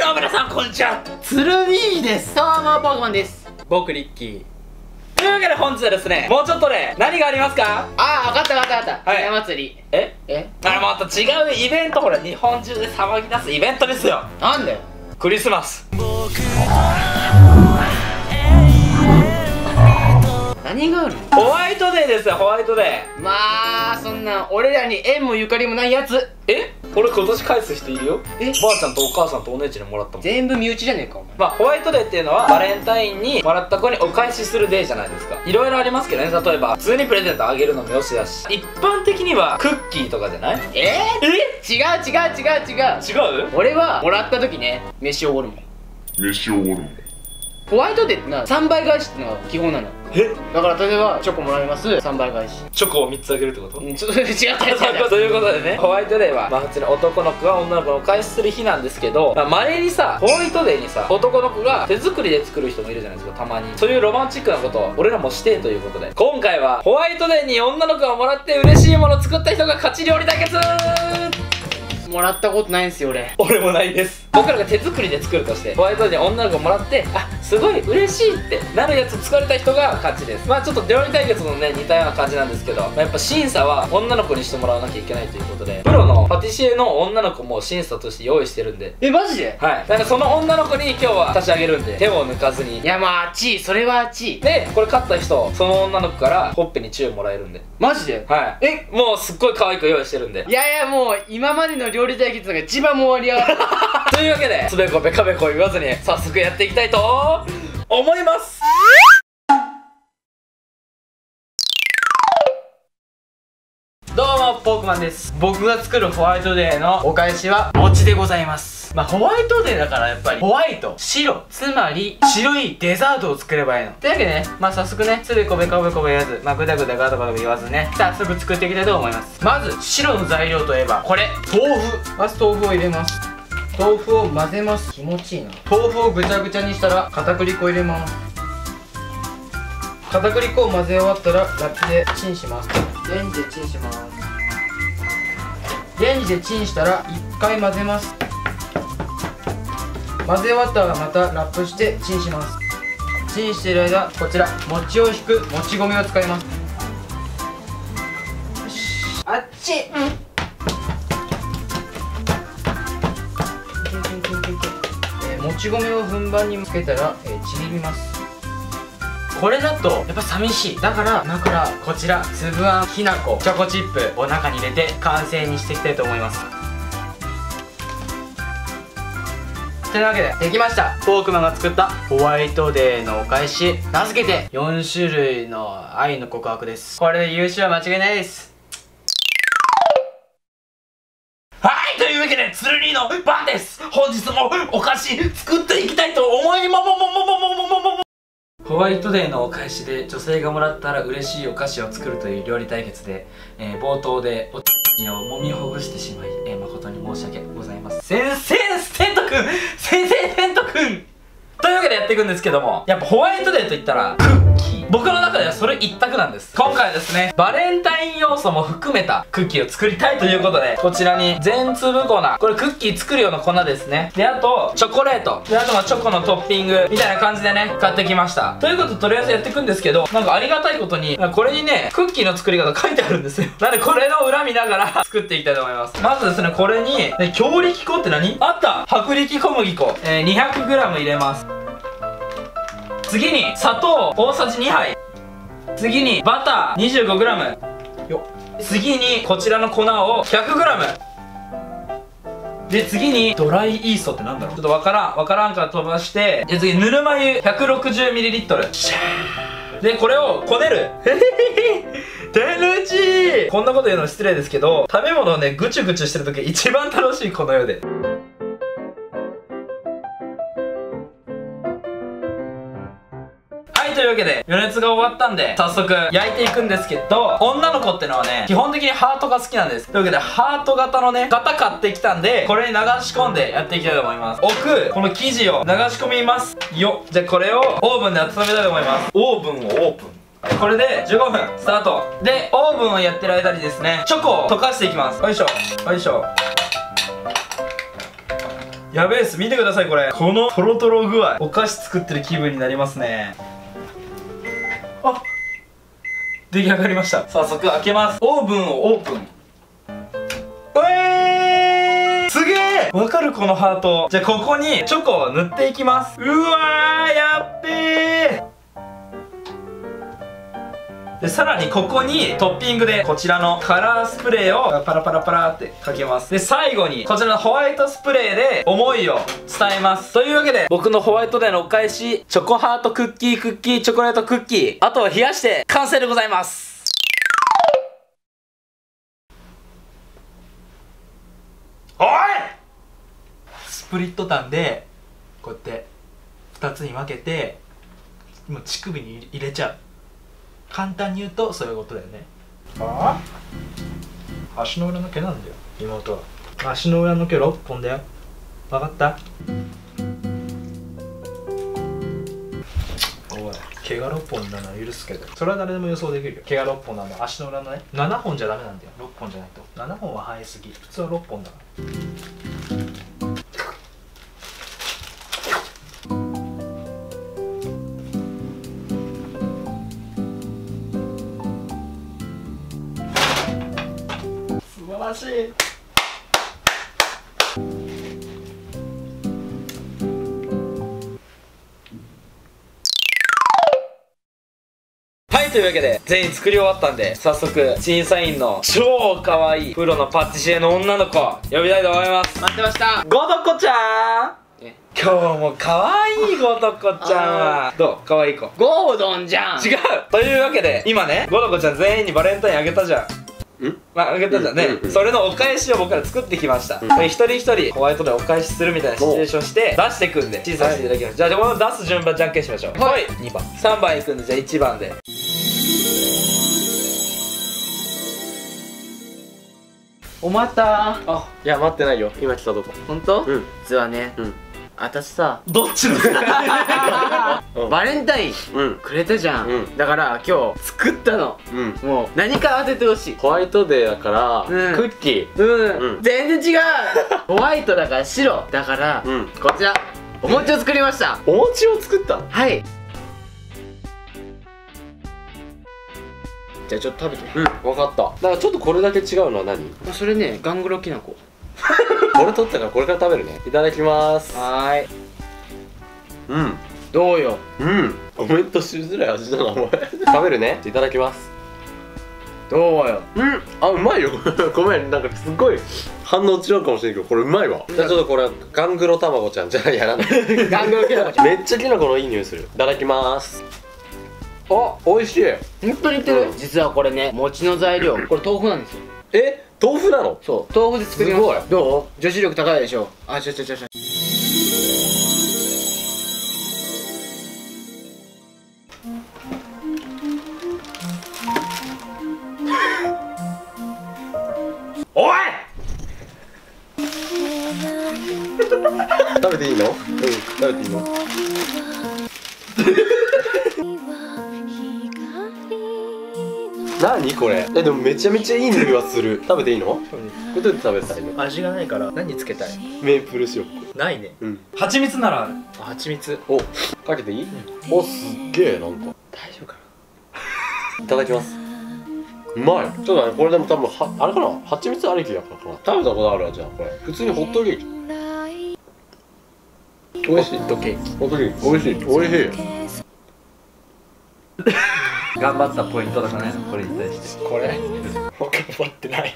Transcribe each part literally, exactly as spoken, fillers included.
の皆さんこんにちは、 つるみーです。どうもポークマンです。 僕リッキーというわけで本日はですね、もうちょっとね、何がありますか？ ああ、分かった分かった分かった、 はい、 ひな祭り。 ええあれまた違うイベント、ほら日本中で騒ぎ出すイベントですよ。 なんだよ。 クリスマス。 何があるの？ ホワイトデーですよ、ホワイトデー。 まあそんな俺らに縁もゆかりもないやつ。 え俺今年返す人いるよ。えばあちゃんとお母さんとお姉ちゃんにもらったもん。 全部身内じゃねえかお前。 まあホワイトデーっていうのはバレンタインにもらった子にお返しするデーじゃないですか。いろいろありますけどね、例えば普通にプレゼントあげるのもよしだし、一般的にはクッキーとかじゃない？ えー、え違う違う違う違う違う？ 俺はもらった時ね、飯おごるもん。 飯おごるもん。 ホワイトデーってなさんばい返しってのが基本なの。 えだから例えばチョコもらいます、さんばい返し。 チョコをみっつあげるってこと？ うんちょっと違う違う違うということでね、ホワイトデーはまあ普通に男の子が女の子のお返しする日なんですけど、まれにさホワイトデーにさ男の子が手作りで作る人もいるじゃないですか、たまに。そういうロマンチックなことを俺らもしてということで、今回はホワイトデーに女の子がもらって嬉しいものを作った人が勝ち料理対決。 もらったことないんすよ俺。 俺もないです。僕らが手作りで作るとして、ホワイトデーに女の子もらって、あすごい嬉しいってなるやつ作れた人が勝ちです。まあちょっと料理対決のね似たような感じなんですけど、まあ、やっぱ審査は女の子にしてもらわなきゃいけないということで、プロのパティシエの女の子も審査として用意してるんで。 えマジで？ はい、だからその女の子に今日は差し上げるんで、手を抜かずに。 いやまああっちそれはあっちでこれ勝った人、その女の子からほっぺにチューもらえるんで。 マジで？ はい。えもうすっごい可愛く用意してるんで。 いやいやもう今までの料理対決が一番盛り上がるというわけでつべこべかべこ言わずに早速やっていきたいと思います。どうもポークマンです。僕が作るホワイトデーのお返しは餅でございます。まあホワイトデーだからやっぱりホワイト白、つまり白いデザートを作ればいいの。というわけでね、まあ早速ね、つべこべかべこべ言わず、まあぐだぐだガタガタ言わずね、早速作っていきたいと思います。まず白の材料といえばこれ、豆腐。まず豆腐を入れます。豆腐を混ぜます。気持ちいいな。豆腐をぐちゃぐちゃにしたら片栗粉入れます。片栗粉を混ぜ終わったらラップでチンします。レンジでチンします。レンジでチンしたらいっかい混ぜます。混ぜ終わったらまたラップしてチンします。チンしている間、こちら餅を引くもち米を使います。よし、あっち、うん、えー、もち米を順番につけたら、えー、ちぎります。これだとやっぱ寂しい。だから今からこちらつぶあん、きなこ、チョコチップを中に入れて完成にしていきたいと思います。というわけでできました。ポークマンが作ったホワイトデーのお返し、名付けてよんしゅるいの愛の告白です。これで優勝は間違いないです。はい、というわけでつるりの番です。本日もお菓子作っていきたいと思いまもももももももももホワイトデーのお返しで女性がもらったら嬉しいお菓子を作るという料理対決で、えー、冒頭でおを揉みほぐしてしまい、えー、誠に申し訳ございません。先生テントくん先生テントくんというわけでやっていくんですけども、やっぱホワイトデーといったらクッキー。僕の中ではそれ一択なんです。今回はですね、バレンタイン要素も含めたクッキーを作りたいということで、こちらに全粒粉、これクッキー作る用の粉ですね。であとチョコレートで、あとはチョコのトッピングみたいな感じでね買ってきました。ということでとりあえずやっていくんですけど、なんかありがたいことにこれにねクッキーの作り方書いてあるんですよ。なのでこれの裏見ながら作っていきたいと思います。まずですね、これに、ね、強力粉って何あった、薄力小麦粉、えー、にひゃくグラム 入れます。次に砂糖大さじにはい。次にバター にじゅうごグラム よ。次にこちらの粉を ひゃくグラム で、次にドライイーストってなんだろう、ちょっとわからんわからんから飛ばして、で次ぬるま湯 ひゃくろくじゅうミリリットル でこれをこねる手抜ち。こんなこと言うの失礼ですけど、食べ物をねぐちゅぐちゅしてる時一番楽しいこの世で。というわけで余熱が終わったんで早速焼いていくんですけど、女の子ってのはね基本的にハートが好きなんです。というわけでハート型のね型買ってきたんで、これに流し込んでやっていきたいと思います。奥この生地を流し込みますよ。じゃあこれをオーブンで温めたいと思います。オーブンをオープン。これでじゅうごふんスタートで、オーブンをやってる間にですねチョコを溶かしていきます。よいしょよいしょ。 やべえっす、見てくださいこれ。このトロトロ具合、お菓子作ってる気分になりますね。あ、出来上がりました。早速開けます。オーブンをオープン。うえー、すげえ。わかるこのハート。じゃあここにチョコを塗っていきます。うわー、やっべー。でさらにここにトッピングでこちらのカラースプレーをパラパラパラってかけます。で最後にこちらのホワイトスプレーで思いを伝えます。というわけで僕のホワイトデーのお返し、チョコハートクッキークッキーチョコレートクッキー、あとは冷やして完成でございます。おい、スプリットタンでこうやってふたつに分けてもう乳首に入れちゃう。簡単に言うとそういうことだよね。ああ、足の裏の毛なんだよ妹は。足の裏の毛ろっぽんだよ。分かった？おい、毛がろっぽんなのは許すけど、それは誰でも予想できるよ。毛がろっぽんなのは足の裏のね、ななほんじゃダメなんだよ。ろっぽんじゃないと。ななほんは生えすぎ、普通はろっぽんだから。素晴らしい。はい、というわけで全員作り終わったんで、早速審査員の超可愛いプロのパティシエの女の子呼びたいと思います。 待ってました。 ごどこちゃん、今日も可愛いごどこちゃんはどう？可愛い子。 ゴードンじゃん。 違う。というわけで今ね、ごどこちゃん全員にバレンタインあげたじゃん。んまあ、あげたじゃんね。それのお返しを僕ら作ってきました。一人一人ホワイトでお返しするみたいなシチュエーションして出していくんで審査していただきます。じゃあこの出す順番じゃんけんしましょう。はい、にばんさんばんいくんで、じゃあいちばんでおまた。 あ、いや待ってないよ、今来たとこ。 ほんと？ うん。 実はね、 うん。 私さ、 どっちのバレンタインうんくれたじゃん、 うん、 だから今日作ったの。 うん。 もう何か当ててほしい。 ホワイトデーだから、 うん、 クッキー。 うん、 うん、 全然違うホワイトだから白だから、うん、こちらお餅を作りました。 お餅を作ったの？ はい。じゃあちょっと食べて。 うん、分かった。だからちょっとこれだけ違うのは何？ あ、それね、ガングロきなこ。 これ取ったからこれから食べるね。いただきます。 はーい。 うん、 どうよ。 うん、コメントしづらい味だなお前。食べるね。いただきます。 どうよ。 うん、あ、うまいよ。ごめん、なんかすごい反応違うかもしれんけど、これうまいわ。じゃあちょっとこれガングロ卵ちゃんじゃやらない。 ガングロきなこちゃん。 めっちゃきなこのいい匂いする。いただきます。あ、美味しい。 本当に言ってる、 うん、 実はこれね、餅の材料これ豆腐なんですよ。 え、豆腐なの？ そう、豆腐で作りました。 すごい。 どう？女子力高いでしょ。あ、ちょちょちょちょ。 おい食べていいの？うん、食べていいの？何これ？え、でもめちゃめちゃいい匂いはする。食べていいの？これどうやって食べたらいいの？ 味がないから何つけたい？ メープルシロップ。 ないね。 うん。 蜂蜜ならある。蜂蜜。 お、かけていい？うん、お、すっげえ、なんか大丈夫かな。いただきます。うまい。ちょっとね、これでも多分はあれかな、蜂蜜ありきだからかな。食べたことあるわ。じゃあこれ普通にホットケーキ。美味しい。ホットケーキ。ホットケーキ美味しい。美味しい。 頑張ったポイントとかね、これに対して。 これ僕頑張ってない。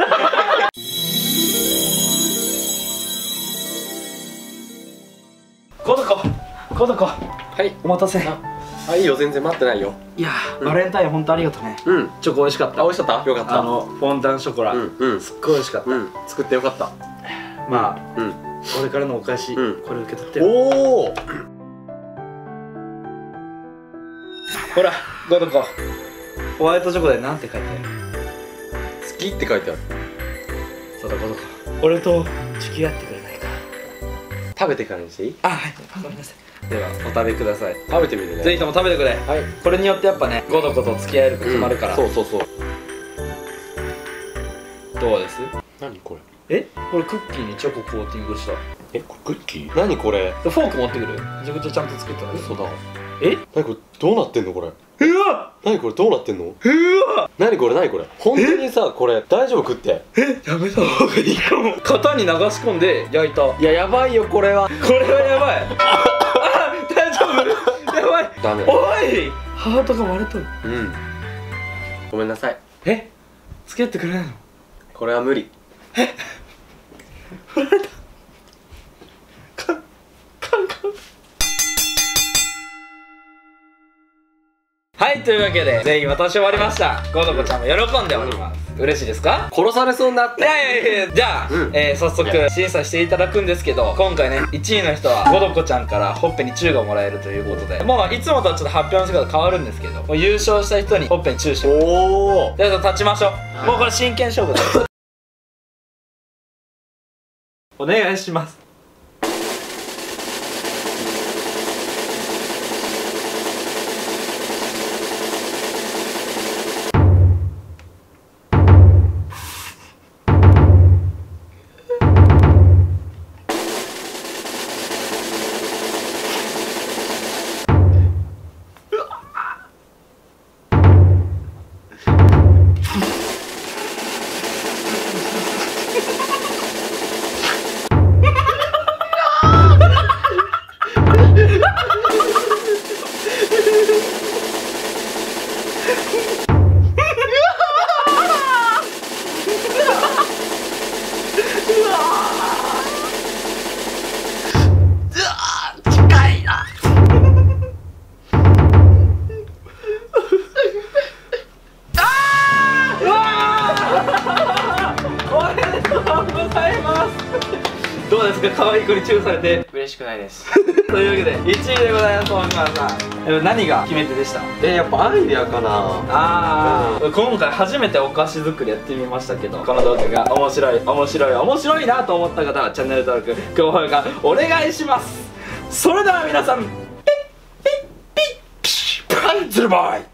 ごどこごどこ、 はい、 お待たせ。 あ、いいよ、全然待ってないよ。 いやー、バレンタイン本当ありがとうね。 うん、 チョコ美味しかった。 あ、美味しかった。よかった。 あのフォンダンショコラ、 うんうん、 すっごい美味しかった。 うん、作ってよかった。 まあ、 うん、 俺からのお返し、これ受け取ってよ。 おお、 ほら、ごどこ、ホワイトチョコでなんて書いてある？ 好きって書いてある。 そうだ、ごどこ、俺と付き合ってくれないか。 食べてからにしていい？ あ、はい、ごめんなさい。ではお食べください。 食べてみるね。 ぜひとも食べてくれ。 はい。 これによってやっぱね、ごどこと付き合えるか決まるから。 そうそうそう。 どうです？ 何これ？ え、これクッキーにチョココーティングした。 え、これクッキー？何これ？ フォーク持ってくる。めちゃくちゃちゃんと作ったの。 嘘だ。 え？ 何これ？どうなってんのこれ？ うわ。 何これ？どうなってんの？ うわ。 何これ？何これ？本当にさ、これ大丈夫食って？ え、やめた方がいいかも。型に流し込んで焼いた。 いや、やばいよこれは。 これはやばい。あ、大丈夫。やばい。 ダメ。 おい。ハートが割れとる。 うん。ごめんなさい。 え？付き合ってくれないの？ これは無理。 割れた。カンカンカン。はい、というわけで全員渡し終わりました。ゴドコちゃんも喜んでおります。嬉しいですか？ 殺されそうになっいた。 やいやいや、じゃあ、 うん、 えー、早速審査していただくんですけど、今回ねいちいの人はゴドコちゃんからほっぺにチューがもらえるということで、もういつもとはちょっと発表の仕方変わるんですけど、もう優勝した人にほっぺにチューしてもらう。 おお。 じゃあ立ちましょう。もうこれ真剣勝負だ。お願いします。どうですか、可愛い子にチューされて。 嬉しくないです。 というわけでいちいでございます。本川さん、何が決め手でした？ え、やっぱアイデアかな。 ああ、今回初めてお菓子作りやってみましたけど、この動画が面白い面白い面白いなと思った方はチャンネル登録高評価お願いします。それでは皆さん、ピッピッピッピッパンツルボーイ。